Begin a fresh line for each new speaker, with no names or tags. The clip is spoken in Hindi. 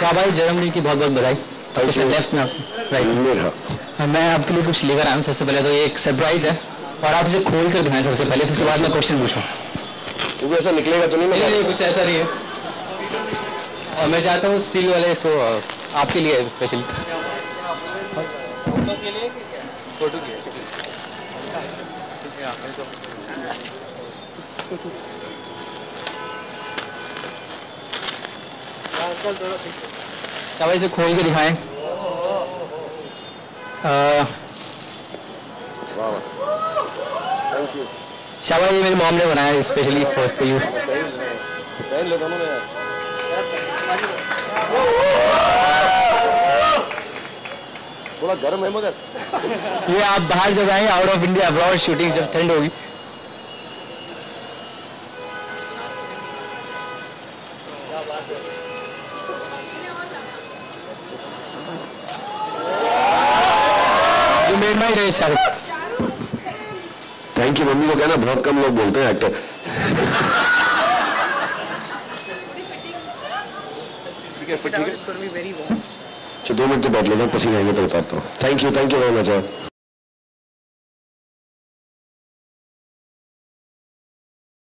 शाबाश जर्मनी की बहुत बहुत बधाई। लेफ्ट में आप राइट। मैं आपके लिए कुछ लेकर आया हूँ। सबसे पहले तो ये एक सरप्राइज है और आप इसे खोल कर दिखाएं सबसे पहले, उसके बाद मैं क्वेश्चन पूछूँ।
वो ऐसा निकलेगा तो नहीं?
नहीं, कुछ ऐसा नहीं है। और मैं चाहता हूँ स्टील वाले इसको आपके लिए स्पेशली। फोटो के लिए फोटो के लिए शाबाश इसे खोल के दिखाएं। शाबाश ये मेरे मॉम ने बनाया स्पेशली फॉर यू।
थोड़ा गर्म है मगर
ये आप बाहर जब आएंगे out of India abroad shooting, जब ठंड होगी you made my day Shahrukh.
Thank you. Mummy को कहना बहुत कम लोग बोलते हैं एक्टर। ठीक है फिर ठीक है। 2 मिनट तो बैठ लेता हूँ, पसीना आएंगे तो उतारता हूँ। Thank you very much.